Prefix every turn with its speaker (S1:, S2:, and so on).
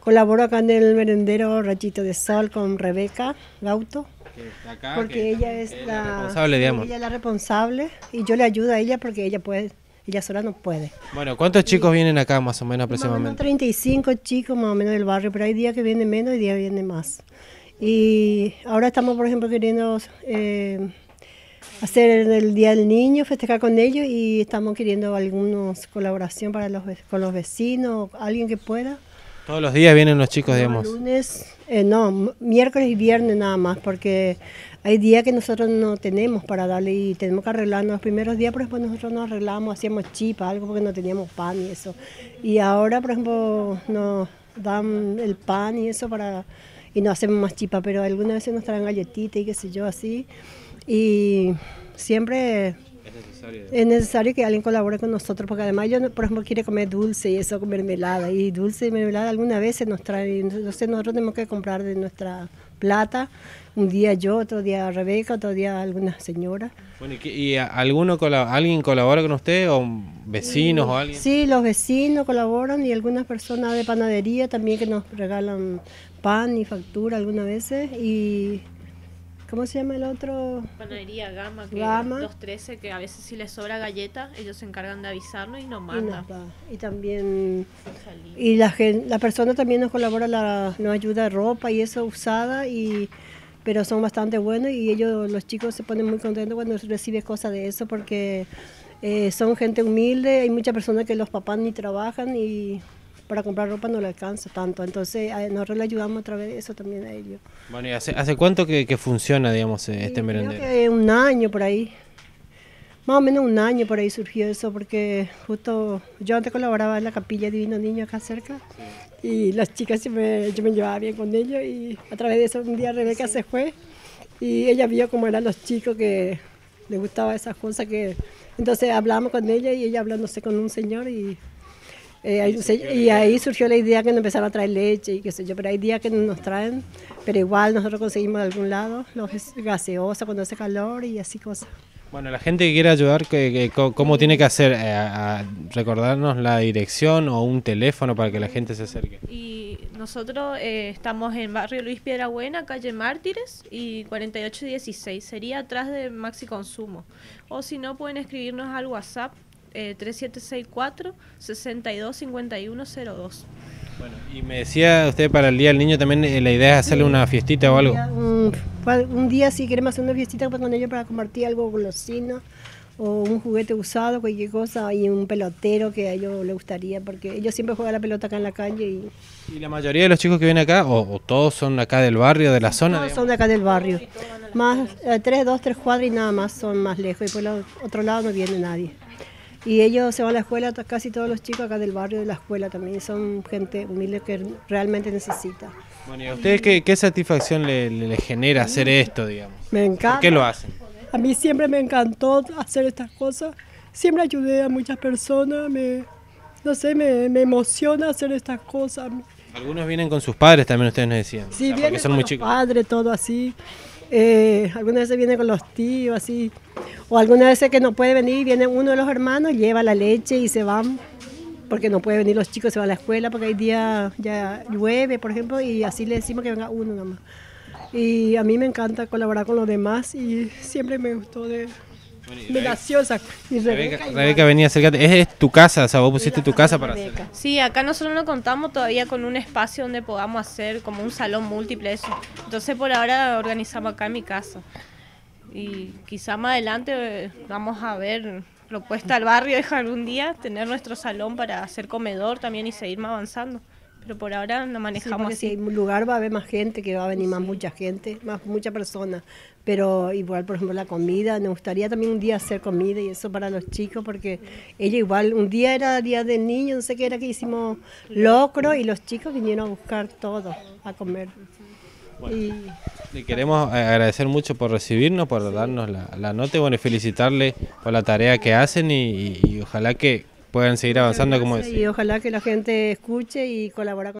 S1: colaboro acá en el merendero Rayito de Sol con Rebeca Gauto,
S2: Acá,
S1: porque ella es
S2: la responsable, digamos.
S1: ella es la responsable y yo le ayudo a ella porque ella puede, ella sola no puede.
S2: Bueno, ¿cuántos chicos vienen acá más o menos
S1: Más o menos
S2: aproximadamente?
S1: 35 chicos más o menos del barrio, pero hay días que vienen menos y días que vienen más. Y ahora estamos, por ejemplo, queriendo hacer el Día del Niño, festejar con ellos y estamos queriendo algunos colaboración para con los vecinos, alguien que pueda.
S2: Todos los días vienen los chicos,
S1: No,
S2: digamos.
S1: lunes, no, miércoles y viernes nada más, porque hay días que nosotros no tenemos para darle y tenemos que arreglarnos los primeros días, por ejemplo, nosotros nos arreglamos, hacíamos chipa, algo porque no teníamos pan y eso. Y ahora, por ejemplo, nos dan el pan y eso y no hacemos más chipa, pero algunas veces nos traen galletitas y qué sé yo, así. Y siempre es necesario que alguien colabore con nosotros, porque además yo, por ejemplo, quiere comer dulce y eso, con mermelada. Y dulce y mermelada algunas veces nos traen, entonces nosotros tenemos que comprar de nuestra plata. Un día yo, otro día Rebeca, otro día alguna señora.
S2: Bueno, ¿alguien colabora con usted o vecinos o alguien?
S1: Sí, los vecinos colaboran y algunas personas de panadería también que nos regalan pan y factura algunas veces. Y ¿cómo se llama el otro?
S3: Panadería Gama, que
S1: Gama.
S3: 213, que a veces si les sobra galleta, ellos se encargan de avisarnos y nos mandan.
S1: Y también y la persona también nos colabora, nos ayuda de ropa y eso usada, pero son bastante buenos y los chicos se ponen muy contentos cuando reciben cosas de eso porque son gente humilde, hay muchas personas que los papás ni trabajan y para comprar ropa no le alcanza tanto, entonces nosotros le ayudamos a través de eso también a ellos.
S2: Bueno, ¿y hace cuánto que funciona, digamos, este merendero?
S1: Creo que un año por ahí, más o menos un año por ahí surgió eso, porque justo yo antes colaboraba en la Capilla Divino Niño acá cerca, y las chicas yo me llevaba bien con ellos, y a través de eso un día Rebeca se fue, y ella vio cómo eran los chicos que les gustaba esas cosas, entonces hablamos con ella, y ella hablándose con un señor, y ahí surgió la idea que nos empezaron a traer leche y qué sé yo, pero hay días que no nos traen, pero igual nosotros conseguimos de algún lado, los gaseosa cuando hace calor y así cosas.
S2: Bueno, la gente que quiera ayudar, ¿cómo tiene que hacer? ¿Recordarnos la dirección o un teléfono para que la gente se acerque?
S3: Y nosotros estamos en barrio Luis Piedrabuena, calle Mártires y 4816, sería atrás de Maxi Consumo. O si no, pueden escribirnos al WhatsApp 3764-625102.
S2: Bueno, y me decía usted para el Día del Niño también la idea es hacerle una fiestita o algo.
S1: Un día sí queremos hacer una fiestita con ellos para compartir algo golosino o un juguete usado, cualquier cosa, y un pelotero que a ellos les gustaría, porque ellos siempre juegan la pelota acá en la calle. ¿Y
S2: la mayoría de los chicos que vienen acá, o todos son acá del barrio, de la zona?
S1: Todos son de acá del barrio. Más 3 cuadras y nada más son más lejos, y por el otro lado no viene nadie. Y ellos se van a la escuela, casi todos los chicos acá del barrio de la escuela también, son gente humilde que realmente necesita.
S2: Bueno, ¿y a ustedes qué satisfacción le genera hacer esto, digamos?
S1: Me encanta.
S2: ¿Por qué lo hacen?
S1: A mí siempre me encantó hacer estas cosas, siempre ayudé a muchas personas, me emociona hacer estas cosas.
S2: Algunos vienen con sus padres también, ustedes nos decían.
S1: Sí,
S2: o sea,
S1: vienen
S2: son
S1: con
S2: muy
S1: los
S2: chicos.
S1: Padres, todo así. Algunas veces vienen con los tíos, así. O algunas veces que no puede venir, viene uno de los hermanos, lleva la leche y se van. Porque no puede venir los chicos, se van a la escuela, porque hay días ya llueve, por ejemplo, y así le decimos que venga uno nomás. Y a mí me encanta colaborar con los demás y siempre me gustó me nació esa.
S2: Rebeca, venía, acércate. Es tu casa, o sea, vos pusiste tu casa para hacer.
S3: Sí, acá nosotros no contamos todavía con un espacio donde podamos hacer como un salón múltiple, eso. Entonces por ahora organizamos acá en mi casa. Y quizá más adelante vamos a ver propuesta al barrio, dejar un día tener nuestro salón para hacer comedor también y seguir más avanzando. Pero por ahora lo manejamos así.
S1: Si hay un lugar va a haber más gente, que va a venir más mucha gente, muchas personas. Pero igual, por ejemplo, la comida, nos gustaría también un día hacer comida y eso para los chicos, porque ellos igual, un día era Día del Niño, no sé qué era, que hicimos locro y los chicos vinieron a buscar todo, a comer.
S2: Bueno, le queremos agradecer mucho por recibirnos, por darnos la nota y bueno, felicitarle por la tarea que hacen y ojalá que puedan seguir avanzando como decía.
S1: Y ojalá que la gente escuche y colabore con